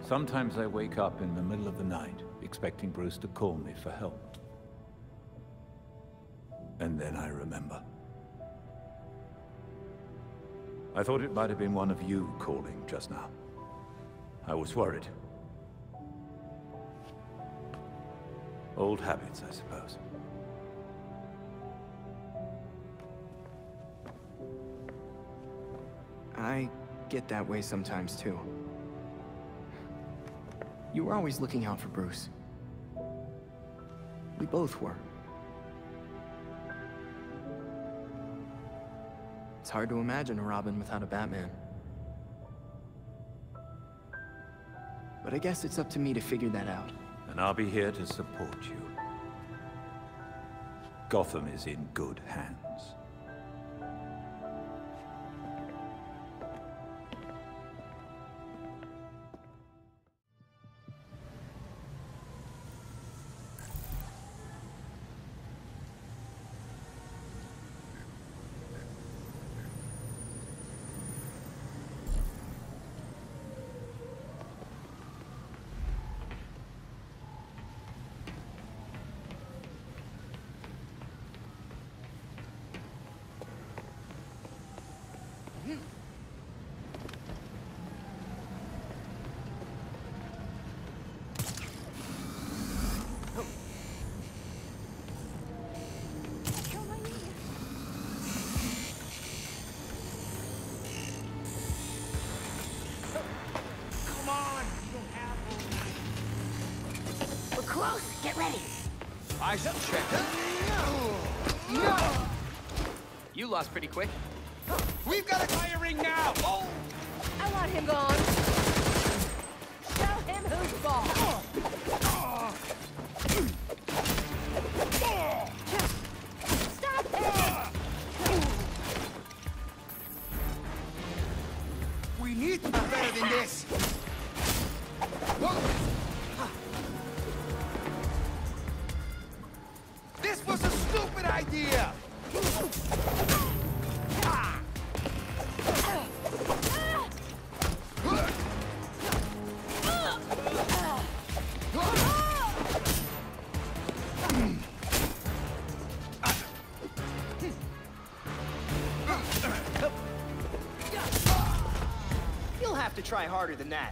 Sometimes I wake up in the middle of the night, expecting Bruce to call me for help. And then I remember. I thought it might have been one of you calling just now. I was worried. Old habits, I suppose. I get that way sometimes, too. You were always looking out for Bruce. We both were. It's hard to imagine a Robin without a Batman. But I guess it's up to me to figure that out. And I'll be here to support you. Gotham is in good hands. Close. Get ready. Eyes up, checker. You lost pretty quick. We've got a firing now. Oh! I want him gone. Show him who's boss. Stop him! We need to be better than this. This was a stupid idea! You'll have to try harder than that.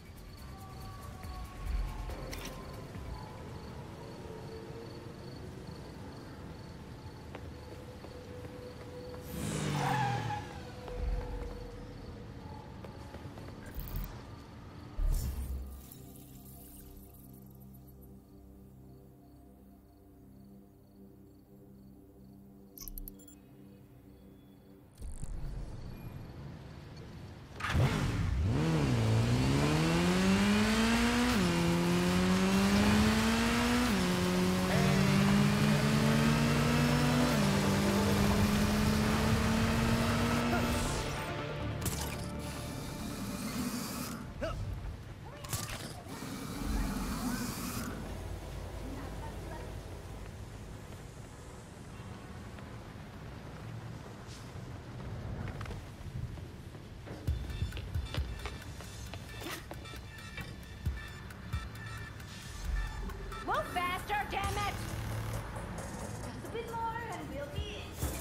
Move faster, damn it! Just a bit more and we'll be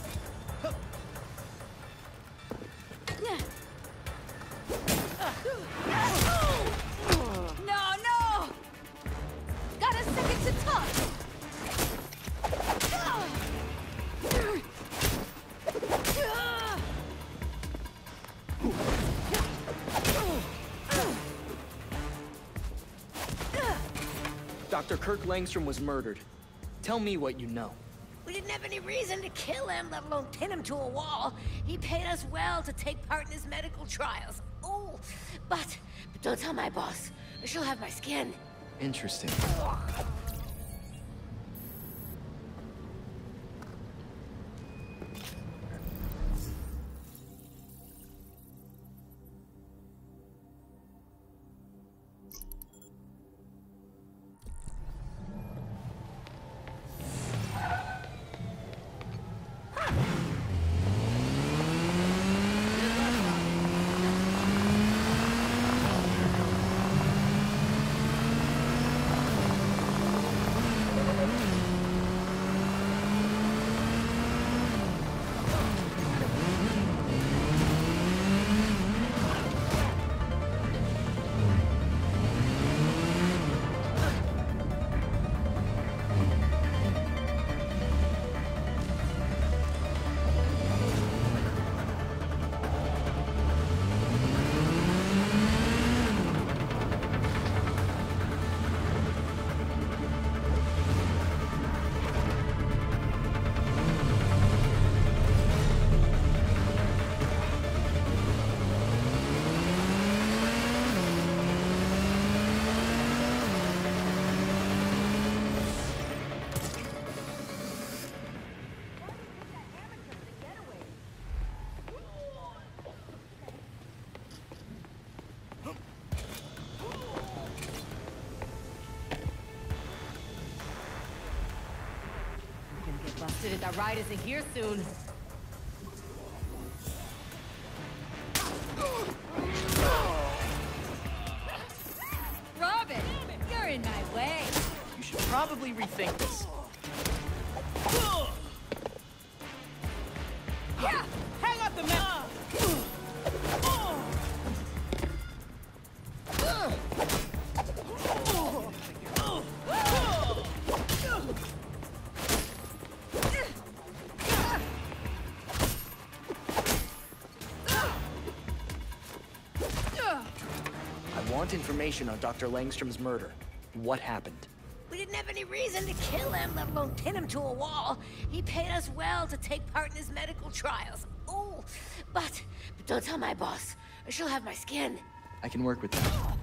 in. No! Got a second to talk! Dr. Kirk Langstrom was murdered. Tell me what you know. We didn't have any reason to kill him, let alone pin him to a wall. He paid us well to take part in his medical trials. Oh, but don't tell my boss. She'll have my skin. Interesting. accident. That ride isn't here soon. Robin, you're in my way. You should probably rethink this. Yeah, hang up the map. I want information on Dr. Langstrom's murder. What happened? We didn't have any reason to kill him, let alone pin him to a wall. He paid us well to take part in his medical trials. Oh, but don't tell my boss, or she'll have my skin. I can work with that.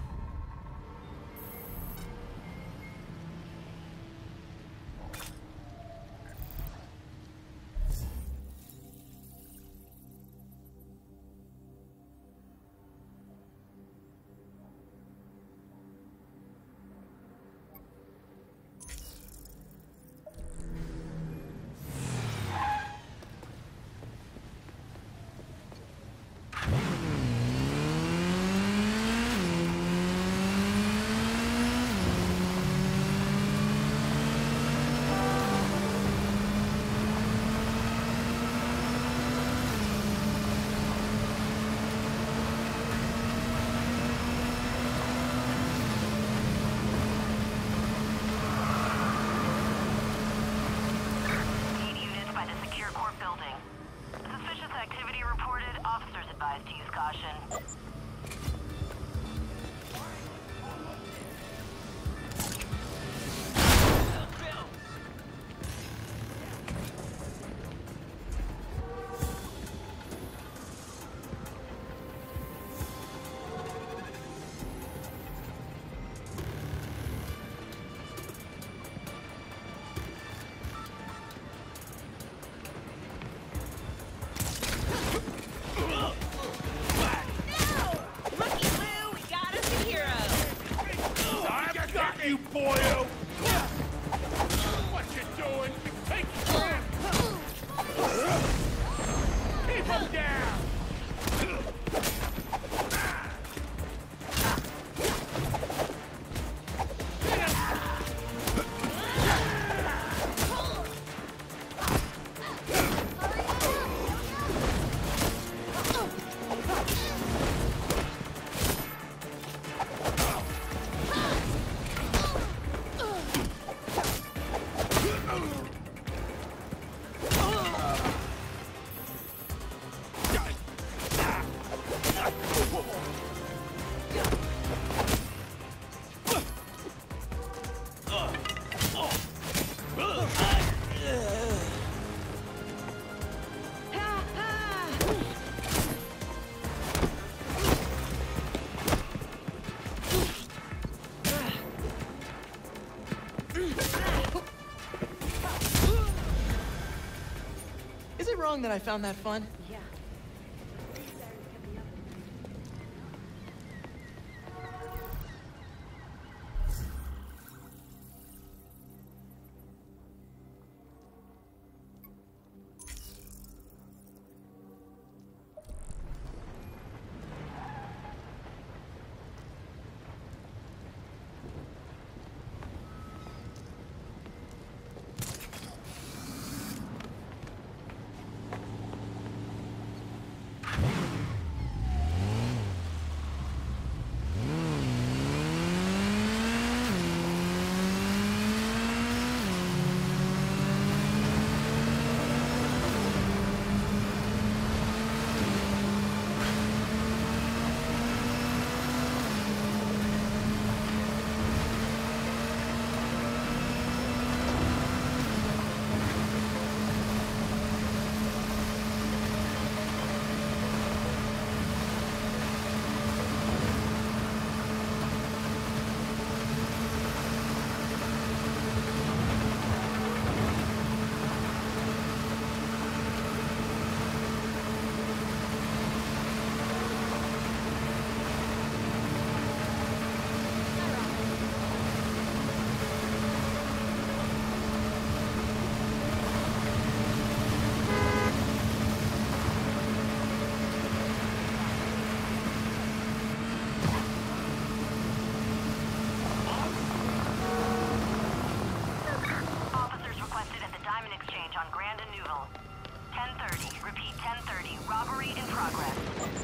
You boyo! What you doing? Take him! Keep him down! Is it wrong that I found that fun? Yeah. progress.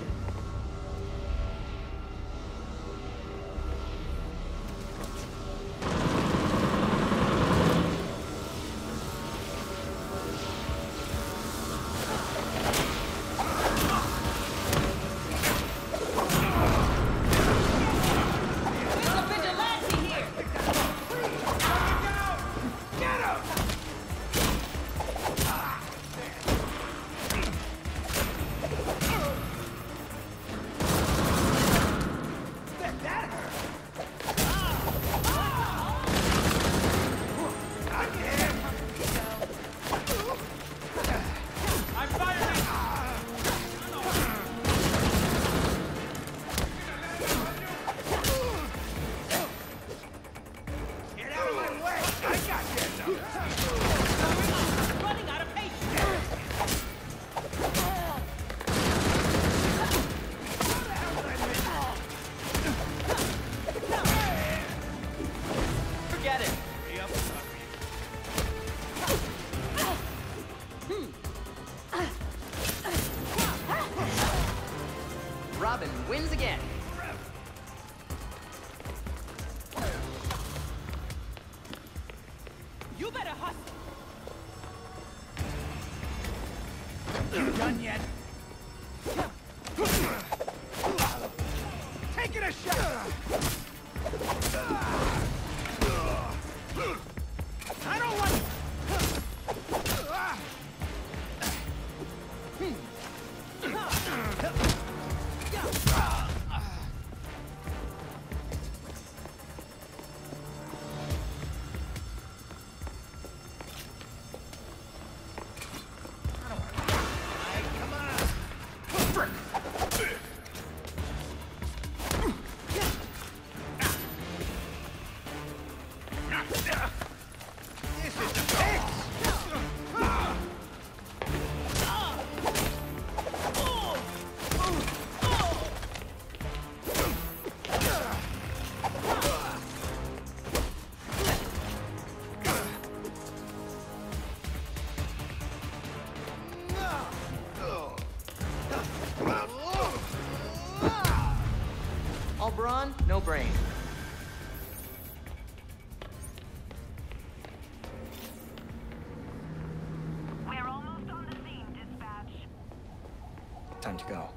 Robin wins again. You better hustle. You done yet? Taking a shot. I don't like. All brawn, no brain. We're almost on the scene, dispatch. Time to go.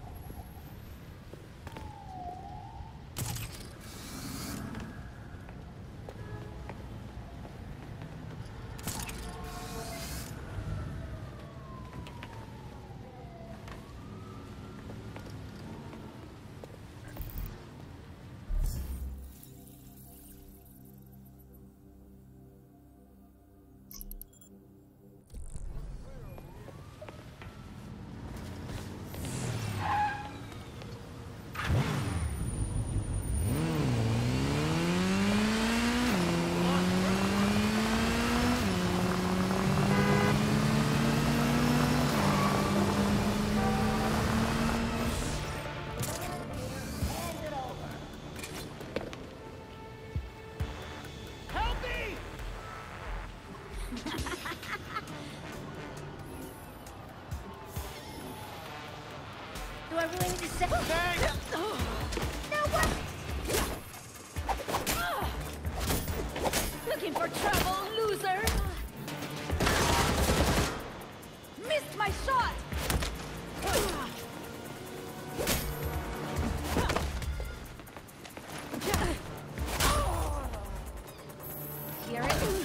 Do I really need to say? Now what? Looking for trouble, loser? Missed my shot! Hear it?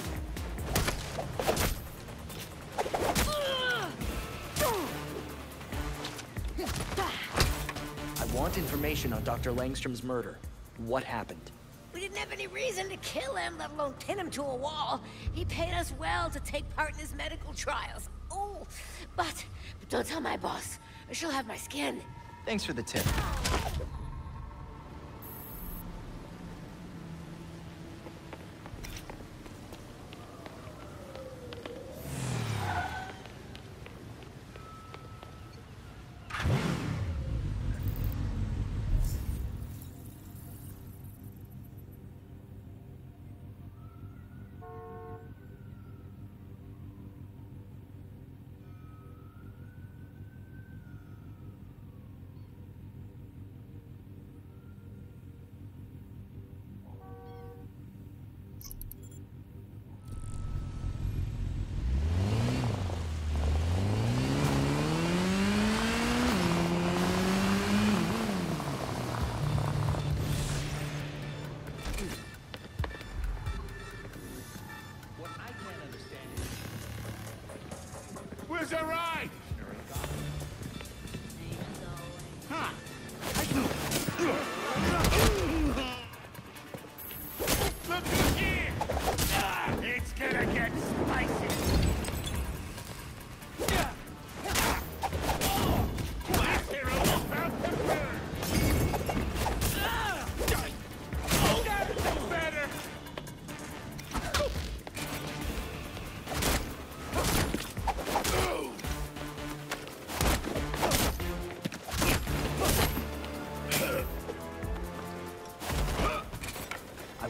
I want information on Dr. Langstrom's murder. What happened? We didn't have any reason to kill him, let alone pin him to a wall. He paid us well to take part in his medical trials. Oh, but don't tell my boss, or she'll have my skin. Thanks for the tip.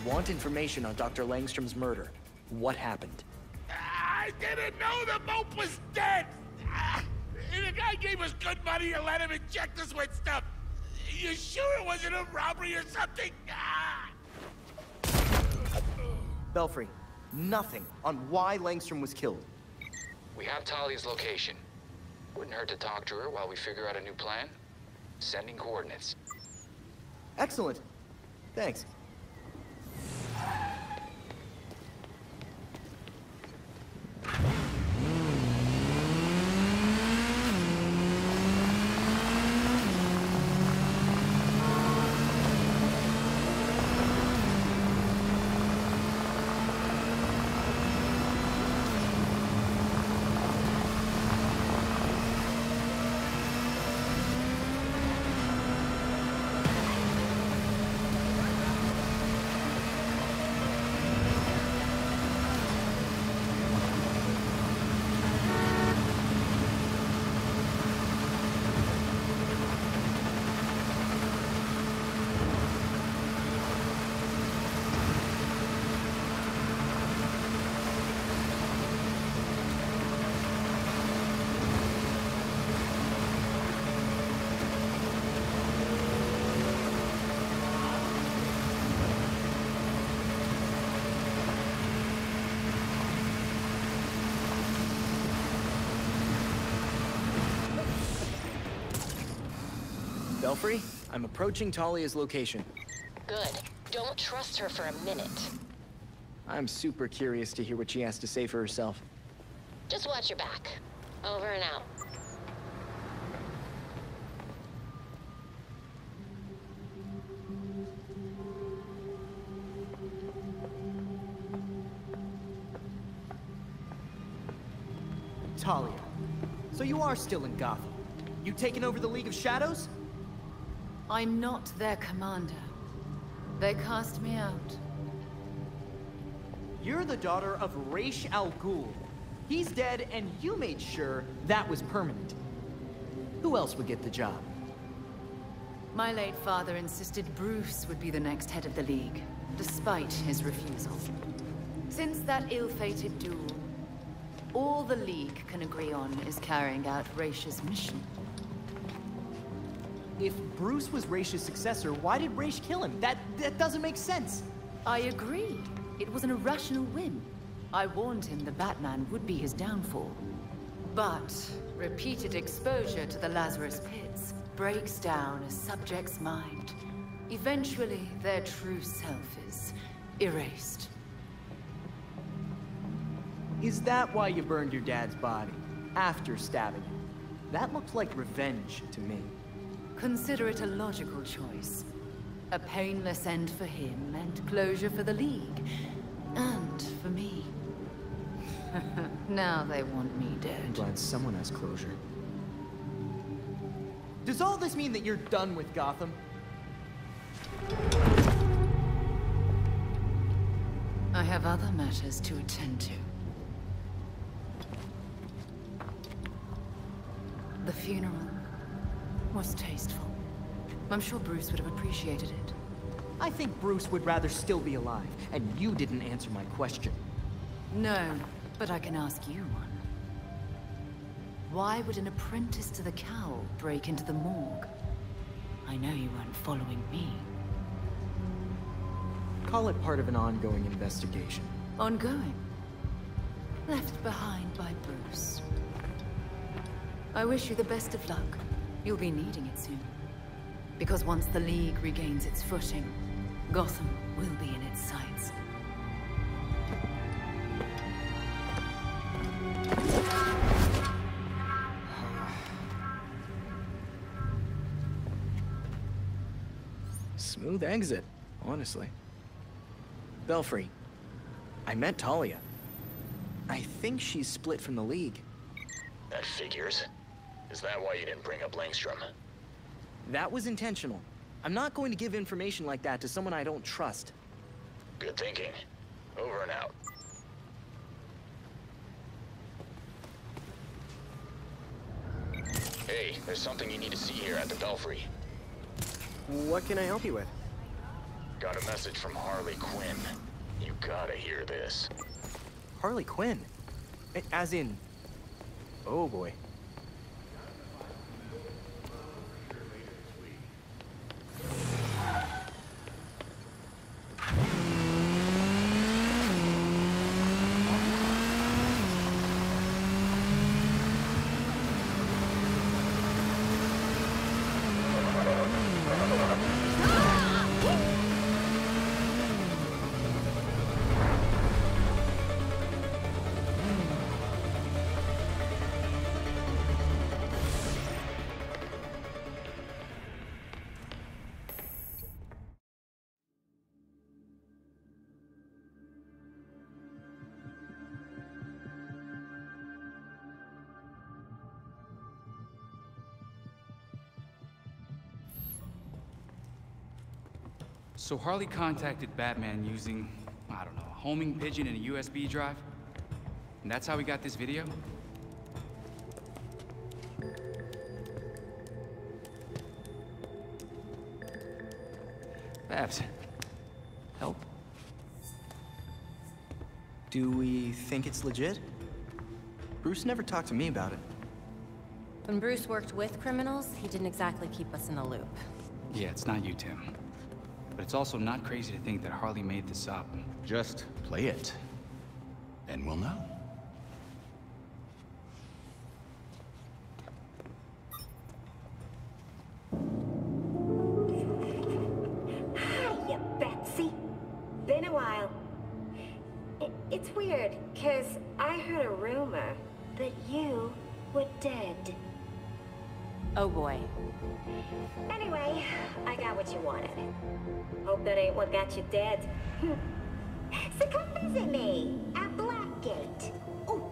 want information on Dr. Langstrom's murder. What happened? I didn't know the mope was dead! The guy gave us good money to let him inject us with stuff. You sure it wasn't a robbery or something? Belfry, nothing on why Langstrom was killed. We have Talia's location. Wouldn't hurt to talk to her while we figure out a new plan. Sending coordinates. Excellent. Thanks. Belfry, I'm approaching Talia's location. Good. Don't trust her for a minute. I'm super curious to hear what she has to say for herself. Just watch your back. Over and out. Talia, so you are still in Gotham. You taking over the League of Shadows? I'm not their commander. They cast me out. You're the daughter of Ra's al Ghul. He's dead, and you made sure that was permanent. Who else would get the job? My late father insisted Bruce would be the next head of the League, despite his refusal. Since that ill-fated duel, all the League can agree on is carrying out Ra's mission. If Bruce was Ra's successor, why did Ra's kill him? That doesn't make sense. I agree. It was an irrational whim. I warned him the Batman would be his downfall. But repeated exposure to the Lazarus Pits breaks down a subject's mind. Eventually, their true self is erased. Is that why you burned your dad's body? After stabbing him? That looked like revenge to me. Consider it a logical choice. A painless end for him and closure for the League. And for me. Now they want me I'm dead. glad someone has closure. Does all this mean that you're done with Gotham? I have other matters to attend to. The funeral was tasteful. I'm sure Bruce would have appreciated it. I think Bruce would rather still be alive, and you didn't answer my question. No, but I can ask you one. Why would an apprentice to the cowl break into the morgue? I know you weren't following me. Call it part of an ongoing investigation. Ongoing. Left behind by Bruce. I wish you the best of luck. You'll be needing it soon. Because once the League regains its footing, Gotham will be in its sights. Smooth exit, honestly. Belfry, I met Talia. I think she's split from the League. That figures. Is that why you didn't bring up Langstrom? That was intentional. I'm not going to give information like that to someone I don't trust. Good thinking. Over and out. Hey, there's something you need to see here at the Belfry. What can I help you with? Got a message from Harley Quinn. You gotta hear this. Harley Quinn? As in... Oh boy. So Harley contacted Batman using, I don't know, a homing pigeon and a USB drive? And that's how we got this video? Babs, help? Do we think it's legit? Bruce never talked to me about it. When Bruce worked with criminals, he didn't exactly keep us in the loop. Yeah, it's not you, Tim. But it's also not crazy to think that Harley made this up. Just play it, and we'll know. Hiya, Betsy. Been a while. It's weird, 'cause I heard a rumor that you were dead. Oh boy. Anyway, I got what you wanted. Hope that ain't what got you dead. So come visit me at Blackgate. Ooh.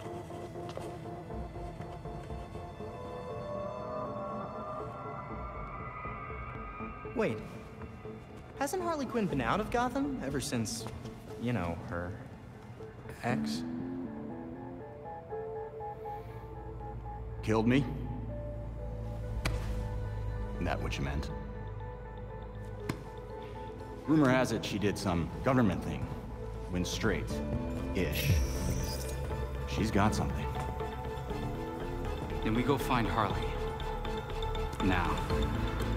Wait. Hasn't Harley Quinn been out of Gotham ever since, you know, her ex? Killed me? Isn't that what you meant? Rumor has it she did some government thing. Went straight-ish. She's got something. Then we go find Harley. Now.